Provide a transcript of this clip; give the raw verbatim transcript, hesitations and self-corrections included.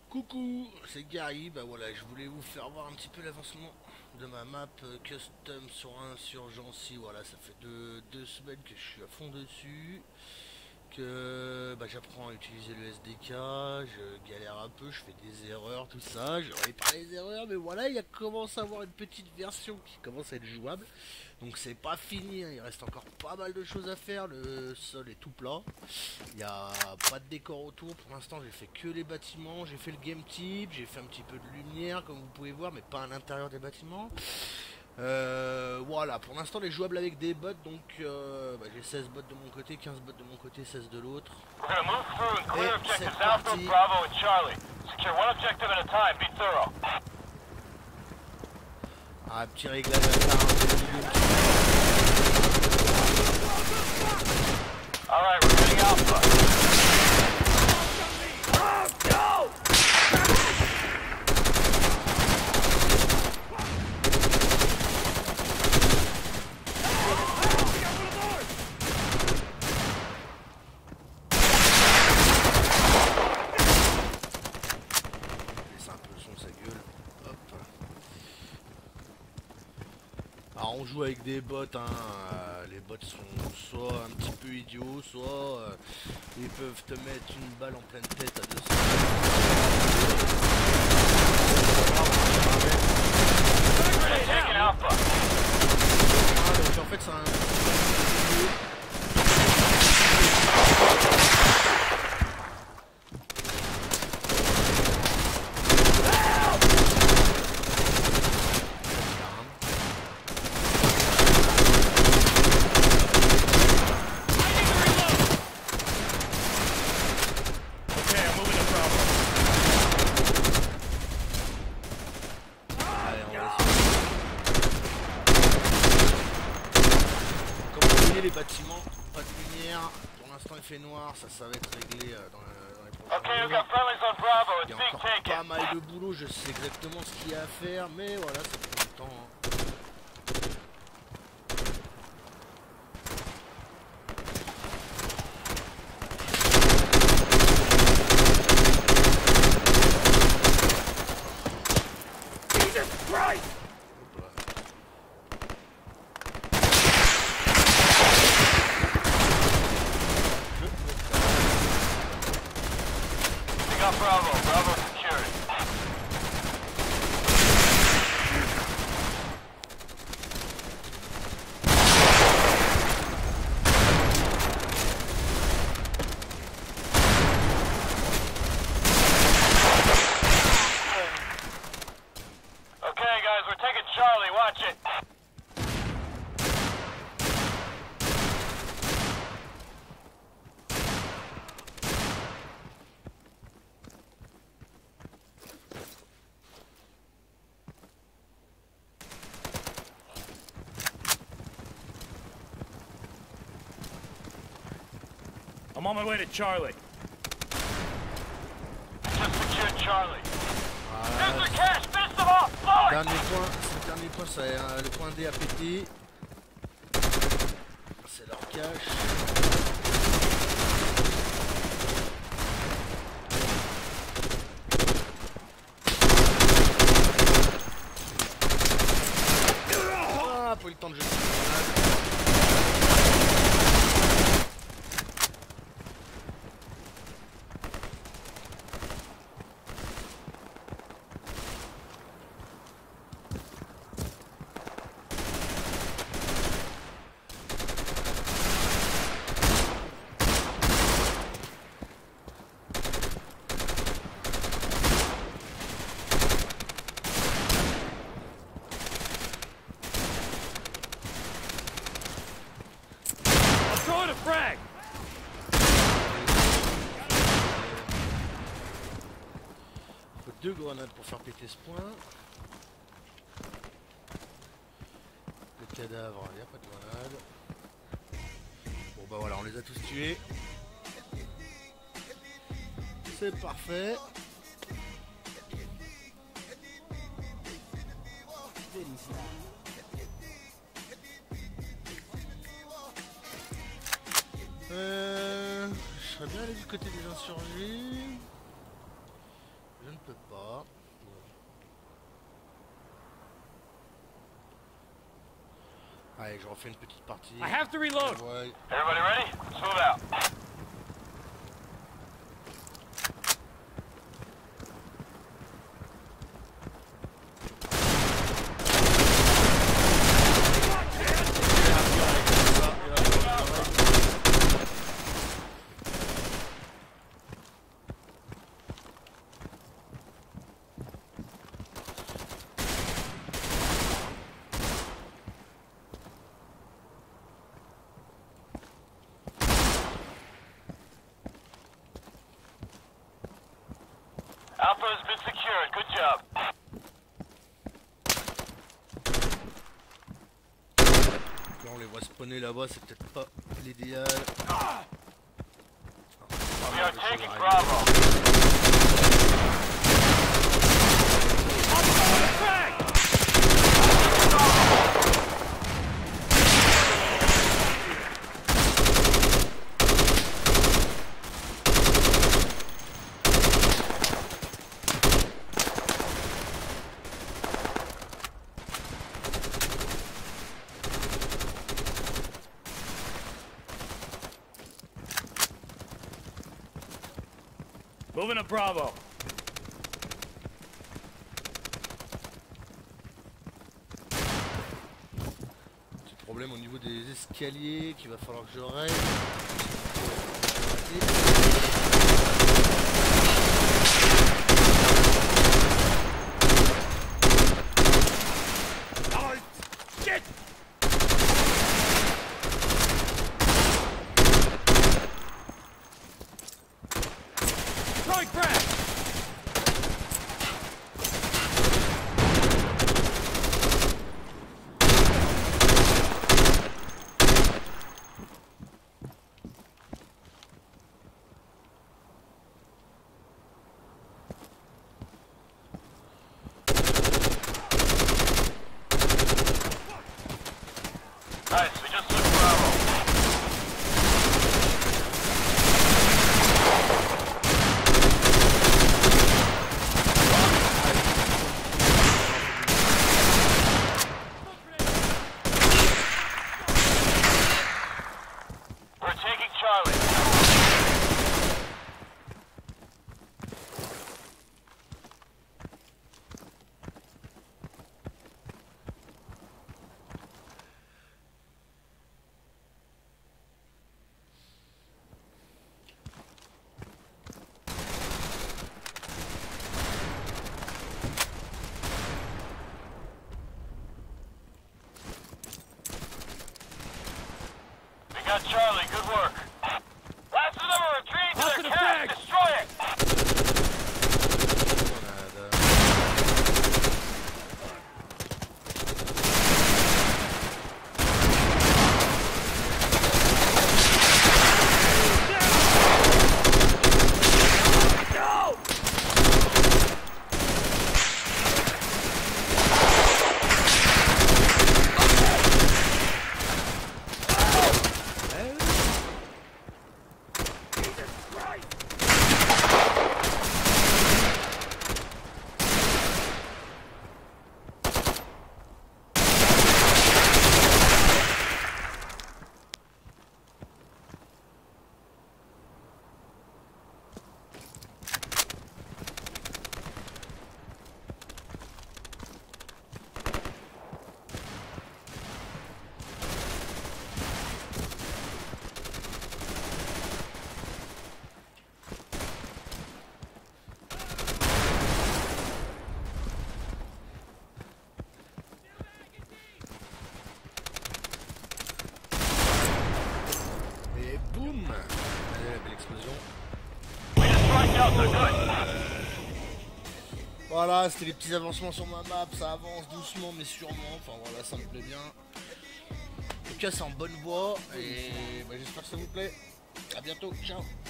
Coucou, c'est Gary. Bah voilà, je voulais vous faire voir un petit peu l'avancement de ma map euh, custom sur Insurgency. Voilà, ça fait deux, deux semaines que je suis à fond dessus, que bah, j'apprends à utiliser le S D K, je galère un peu, je fais des erreurs, tout ça. Je n'aurais pas les erreurs, mais voilà, il y a commence à avoir une petite version qui commence à être jouable. Donc c'est pas fini, hein, il reste encore pas mal de choses à faire. Le sol est tout plat. Il n'y a pas de décor autour. Pour l'instant, j'ai fait que les bâtiments. J'ai fait le game type. J'ai fait un petit peu de lumière, comme vous pouvez voir, mais pas à l'intérieur des bâtiments. Euh, voilà, pour l'instant, les jouables avec des bots. Donc, euh, bah, j'ai seize bots de mon côté, quinze bots de mon côté, seize de l'autre. We're gonna move through and clear Et c'est objectives Alpha, parti. Bravo, and Charlie. Secure one objective at a time. Be thorough. Ah, petit réglage à faire. All right, we're getting Alpha. Laisse un peu le son de sa gueule. Hop. Alors on joue avec des bots, hein. euh, les bots sont soit un petit peu idiots, soit euh, ils peuvent te mettre une balle en pleine tête à deux cents. We're taking Alpha. Ah, donc en fait c'est un... Okay, I'm moving to Bravo. Allez, on va essayer. Comme vous voyez les bâtiments, pas de lumière. Pour l'instant il fait noir, ça ça va être réglé euh, dans, la- dans les prochains Okay, we've jours. got friendlies on Bravo. Il y It's a being encore pas taken. mal de boulot, je sais exactement ce qu'il y a à faire, mais voilà, ça prend du temps. hein. Jesus Christ! Hop là. We got Bravo. Bravo secured. Okay, guys, we're taking Charlie. Watch it. I'm on my way to Charlie. Just secured Charlie. Voilà. Here's the cash. Finish them off. Forward. Dernier point, c'est le dernier point, c'est euh, le point D à péter. C'est leur cache. Ah, pas eu le temps de jeter une grenade. I'm throwing a frag! Il faut deux grenades pour faire péter ce point. Le cadavre, il n'y a pas de grenade. Bon bah voilà, on les a tous tués. C'est parfait. Euh, je serais bien allé du côté des insurgés. Je ne Ouais, je refais une petite partie. I have to reload. Ouais. Everybody ready? Let's move out. Alpha has been secured. Good job. Là on les voit spawner là-bas, c'est peut-être pas l'idéal. We are taking Bravo. Moving to Bravo. Petit problème au niveau des escaliers qu'il va falloir que je règle. Oh, shit! Throwing frag! Nice, we just took Bravo. We're taking Charlie. We got Charlie, good work. Last of them are retreating to Tossing their a camp. frag. Destroy it. Et boum! Allez, la belle explosion. We destroyed Delta, good. Voilà, c'était les petits avancements sur ma map, ça avance doucement mais sûrement, enfin voilà, ça me plaît bien. En tout cas, c'est en bonne voie et bah, j'espère que ça vous plaît. A bientôt, ciao!